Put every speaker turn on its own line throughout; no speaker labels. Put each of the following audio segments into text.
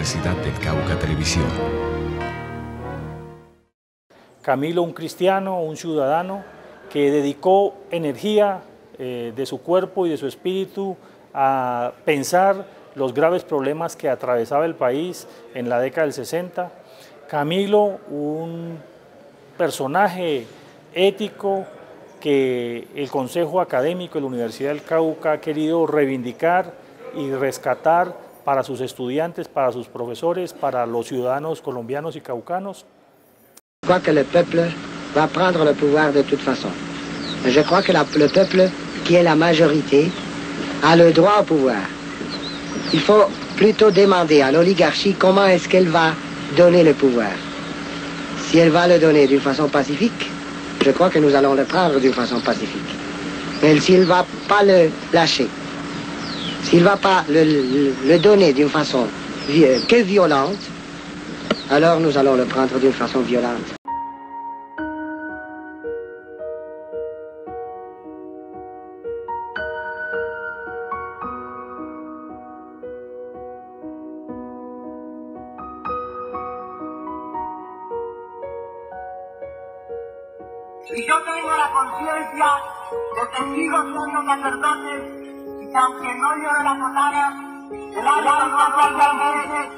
Universidad del Cauca Televisión.
Camilo, un cristiano, un ciudadano que dedicó energía de su cuerpo y de su espíritu a pensar los graves problemas que atravesaba el país en la década del 60. Camilo, un personaje ético que el Consejo Académico de la Universidad del Cauca ha querido reivindicar y rescatar para sus estudiantes, para sus profesores, para los ciudadanos colombianos y caucanos.
Je crois que le peuple va prendre le pouvoir de toute façon. Je crois que le peuple, qui est la majorité, a le droit au pouvoir. Il faut plutôt demander à l'oligarchie comment est-ce qu'elle va donner le pouvoir. Si elle va le donner d'une façon pacifique, je crois que nous allons le prendre d'une façon pacifique. Mais s'il ne va pas le lâcher, s'il ne va pas le donner d'une façon que violente, alors nous allons le prendre d'une façon violente.
Y yo tengo la conciencia de que sigo siendo sacerdote y que aunque no lleve la sotana, el alma no realmente.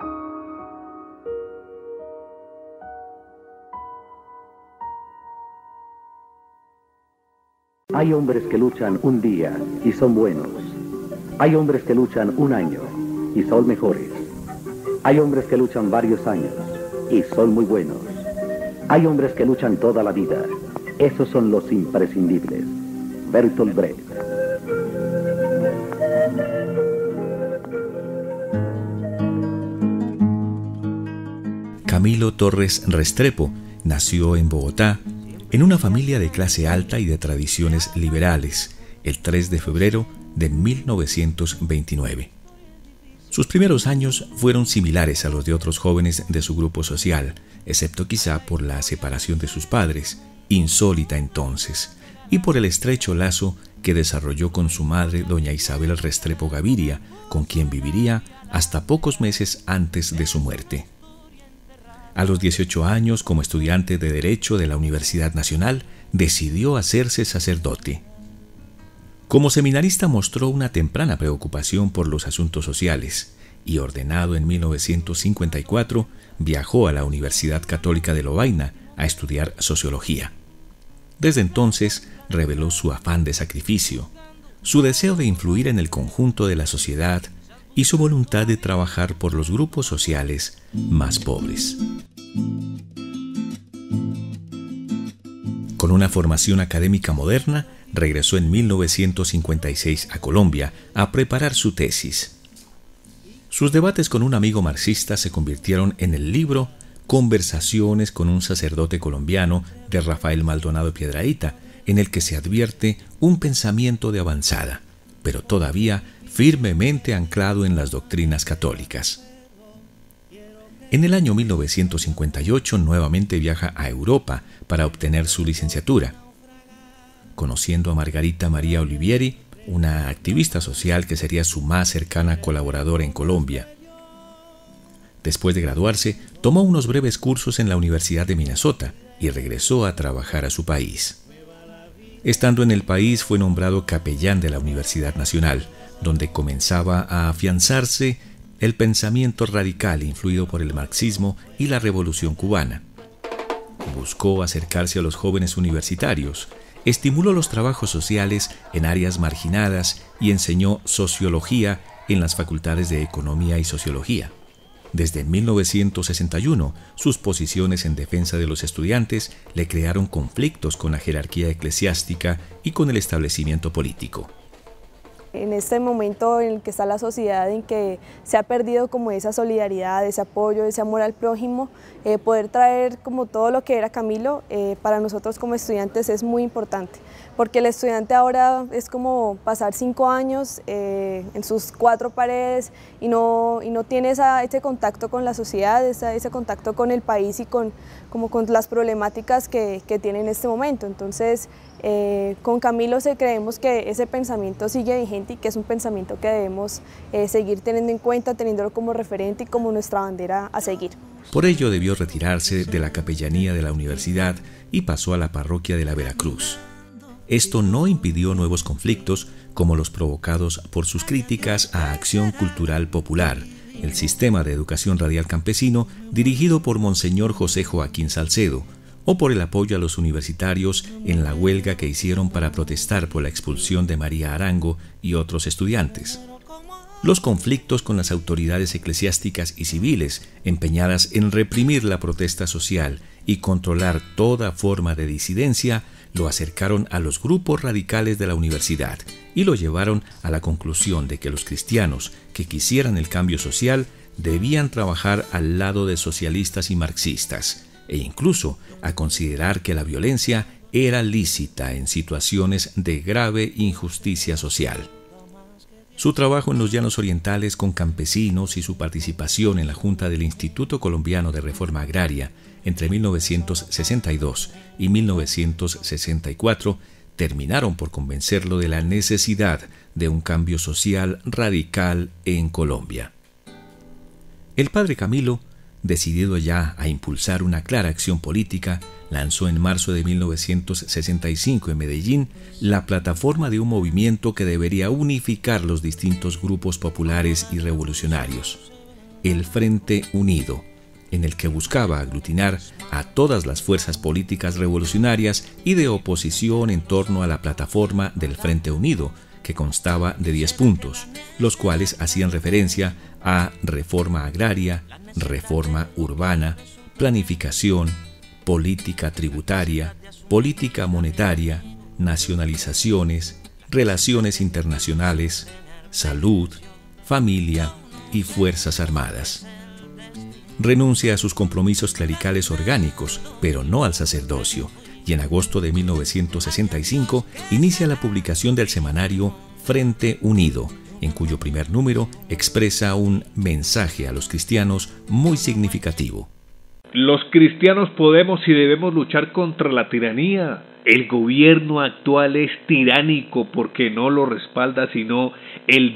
Hay hombres que luchan un día y son buenos. Hay hombres que luchan un año y son mejores. Hay hombres que luchan varios años y son muy buenos. Hay hombres que luchan toda la vida. Esos son los imprescindibles. Bertolt Brecht.
Camilo Torres Restrepo nació en Bogotá, en una familia de clase alta y de tradiciones liberales, el 3 de febrero de 1929. Sus primeros años fueron similares a los de otros jóvenes de su grupo social, excepto quizá por la separación de sus padres, insólita entonces, y por el estrecho lazo que desarrolló con su madre, doña Isabel Restrepo Gaviria, con quien viviría hasta pocos meses antes de su muerte. A los 18 años, como estudiante de Derecho de la Universidad Nacional, decidió hacerse sacerdote. Como seminarista mostró una temprana preocupación por los asuntos sociales y, ordenado en 1954, viajó a la Universidad Católica de Lovaina a estudiar sociología. Desde entonces reveló su afán de sacrificio, su deseo de influir en el conjunto de la sociedad y su voluntad de trabajar por los grupos sociales más pobres. Con una formación académica moderna, regresó en 1956 a Colombia a preparar su tesis. Sus debates con un amigo marxista se convirtieron en el libro Conversaciones con un sacerdote colombiano de Rafael Maldonado Piedrahita, en el que se advierte un pensamiento de avanzada, pero todavía firmemente anclado en las doctrinas católicas. En el año 1958 nuevamente viaja a Europa para obtener su licenciatura. Conociendo a Margarita María Olivieri, una activista social que sería su más cercana colaboradora en Colombia. Después de graduarse, tomó unos breves cursos en la Universidad de Minnesota y regresó a trabajar a su país. Estando en el país, fue nombrado capellán de la Universidad Nacional, donde comenzaba a afianzarse el pensamiento radical influido por el marxismo y la Revolución cubana. Buscó acercarse a los jóvenes universitarios, estimuló los trabajos sociales en áreas marginadas y enseñó sociología en las facultades de Economía y Sociología. Desde 1961, sus posiciones en defensa de los estudiantes le crearon conflictos con la jerarquía eclesiástica y con el establecimiento político.
En este momento en el que está la sociedad, en que se ha perdido como esa solidaridad, ese apoyo, ese amor al prójimo, poder traer como todo lo que era Camilo, para nosotros como estudiantes es muy importante, porque el estudiante ahora es como pasar 5 años en sus 4 paredes y no tiene ese contacto con la sociedad, ese contacto con el país y con las problemáticas que tiene en este momento. Entonces, con Camilo creemos que ese pensamiento sigue vigente diferente y que es un pensamiento que debemos seguir teniendo en cuenta, teniéndolo como referente y como nuestra bandera a seguir.
Por ello debió retirarse de la capellanía de la universidad y pasó a la parroquia de la Veracruz. Esto no impidió nuevos conflictos como los provocados por sus críticas a Acción Cultural Popular, el sistema de educación radial campesino dirigido por Monseñor José Joaquín Salcedo, o por el apoyo a los universitarios en la huelga que hicieron para protestar por la expulsión de María Arango y otros estudiantes. Los conflictos con las autoridades eclesiásticas y civiles empeñadas en reprimir la protesta social y controlar toda forma de disidencia lo acercaron a los grupos radicales de la universidad y lo llevaron a la conclusión de que los cristianos que quisieran el cambio social debían trabajar al lado de socialistas y marxistas, e incluso a considerar que la violencia era lícita en situaciones de grave injusticia social. Su trabajo en los llanos orientales con campesinos y su participación en la Junta del Instituto Colombiano de Reforma Agraria entre 1962 y 1964 terminaron por convencerlo de la necesidad de un cambio social radical en Colombia. El padre Camilo, decidido ya a impulsar una clara acción política, lanzó en marzo de 1965 en Medellín la plataforma de un movimiento que debería unificar los distintos grupos populares y revolucionarios, el Frente Unido, en el que buscaba aglutinar a todas las fuerzas políticas revolucionarias y de oposición en torno a la plataforma del Frente Unido, que constaba de 10 puntos, los cuales hacían referencia a reforma agraria, reforma urbana, planificación, política tributaria, política monetaria, nacionalizaciones, relaciones internacionales, salud, familia y fuerzas armadas. Renuncia a sus compromisos clericales orgánicos, pero no al sacerdocio, y en agosto de 1965 inicia la publicación del semanario Frente Unido, en cuyo primer número expresa un mensaje a los cristianos muy significativo.
Los cristianos podemos y debemos luchar contra la tiranía. El gobierno actual es tiránico porque no lo respalda sino el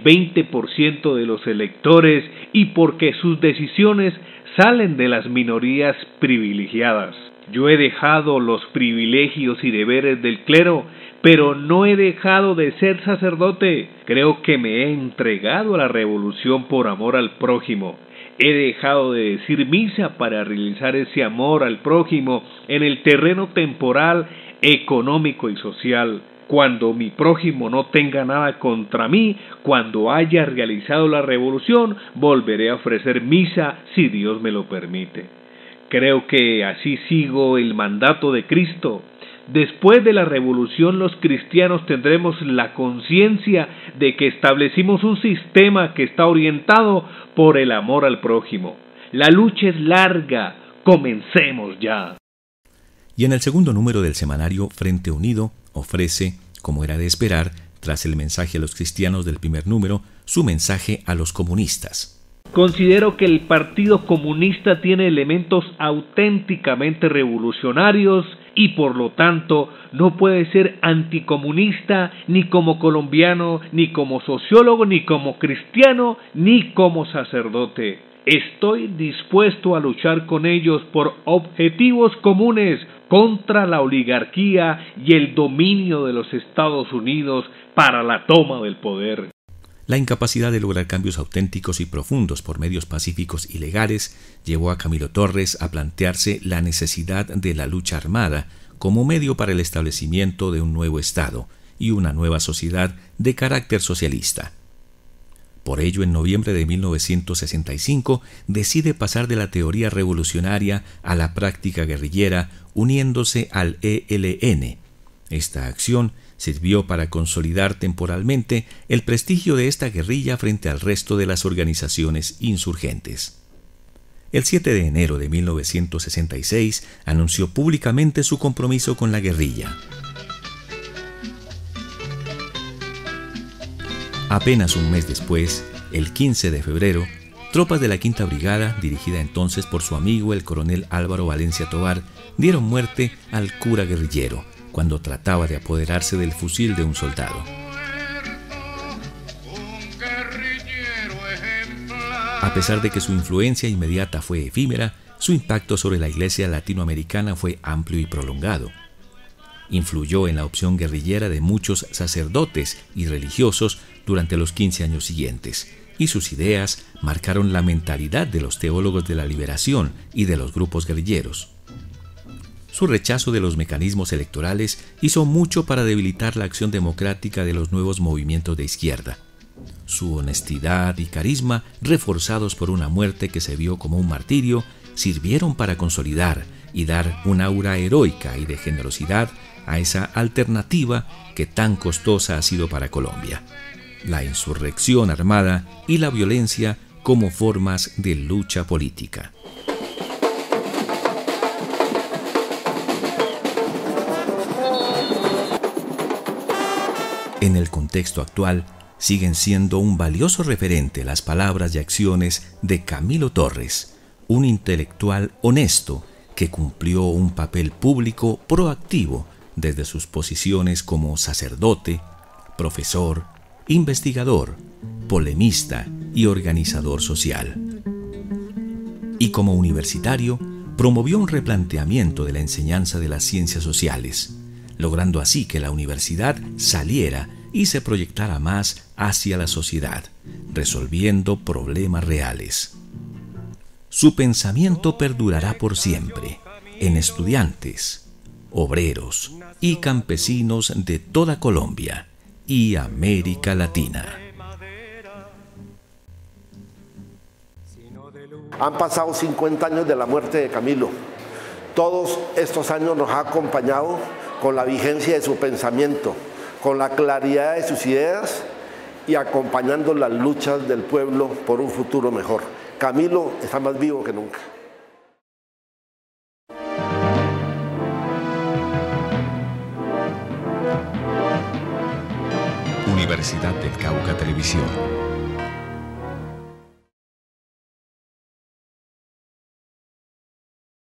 20% de los electores y porque sus decisiones salen de las minorías privilegiadas. Yo he dejado los privilegios y deberes del clero, pero no he dejado de ser sacerdote. Creo que me he entregado a la revolución por amor al prójimo. He dejado de decir misa para realizar ese amor al prójimo en el terreno temporal, económico y social. Cuando mi prójimo no tenga nada contra mí, cuando haya realizado la revolución, volveré a ofrecer misa si Dios me lo permite. Creo que así sigo el mandato de Cristo. Después de la revolución, los cristianos tendremos la conciencia de que establecimos un sistema que está orientado por el amor al prójimo. La lucha es larga, comencemos ya.
Y en el segundo número del semanario Frente Unido ofrece, como era de esperar, tras el mensaje a los cristianos del primer número, su mensaje a los comunistas.
Considero que el Partido Comunista tiene elementos auténticamente revolucionarios y por lo tanto no puede ser anticomunista ni como colombiano, ni como sociólogo, ni como cristiano, ni como sacerdote. Estoy dispuesto a luchar con ellos por objetivos comunes contra la oligarquía y el dominio de los Estados Unidos para la toma del poder.
La incapacidad de lograr cambios auténticos y profundos por medios pacíficos y legales llevó a Camilo Torres a plantearse la necesidad de la lucha armada como medio para el establecimiento de un nuevo Estado y una nueva sociedad de carácter socialista. Por ello, en noviembre de 1965, decide pasar de la teoría revolucionaria a la práctica guerrillera, uniéndose al ELN. Esta acción sirvió para consolidar temporalmente el prestigio de esta guerrilla frente al resto de las organizaciones insurgentes. El 7 de enero de 1966 anunció públicamente su compromiso con la guerrilla. Apenas un mes después, el 15 de febrero, tropas de la Quinta Brigada, dirigida entonces por su amigo el coronel Álvaro Valencia Tovar, dieron muerte al cura guerrillero cuando trataba de apoderarse del fusil de un soldado. A pesar de que su influencia inmediata fue efímera, su impacto sobre la iglesia latinoamericana fue amplio y prolongado. Influyó en la opción guerrillera de muchos sacerdotes y religiosos durante los 15 años siguientes, y sus ideas marcaron la mentalidad de los teólogos de la liberación y de los grupos guerrilleros. Su rechazo de los mecanismos electorales hizo mucho para debilitar la acción democrática de los nuevos movimientos de izquierda. Su honestidad y carisma, reforzados por una muerte que se vio como un martirio, sirvieron para consolidar y dar un aura heroica y de generosidad a esa alternativa que tan costosa ha sido para Colombia: la insurrección armada y la violencia como formas de lucha política. En el contexto actual, siguen siendo un valioso referente las palabras y acciones de Camilo Torres, un intelectual honesto que cumplió un papel público proactivo desde sus posiciones como sacerdote, profesor, investigador, polemista y organizador social. Y como universitario, promovió un replanteamiento de la enseñanza de las ciencias sociales, logrando así que la universidad saliera y se proyectara más hacia la sociedad, resolviendo problemas reales. Su pensamiento perdurará por siempre en estudiantes, obreros y campesinos de toda Colombia y América Latina.
Han pasado 50 años de la muerte de Camilo. Todos estos años nos ha acompañado con la vigencia de su pensamiento, con la claridad de sus ideas y acompañando las luchas del pueblo por un futuro mejor. Camilo está más vivo que nunca.
Universidad del Cauca Televisión.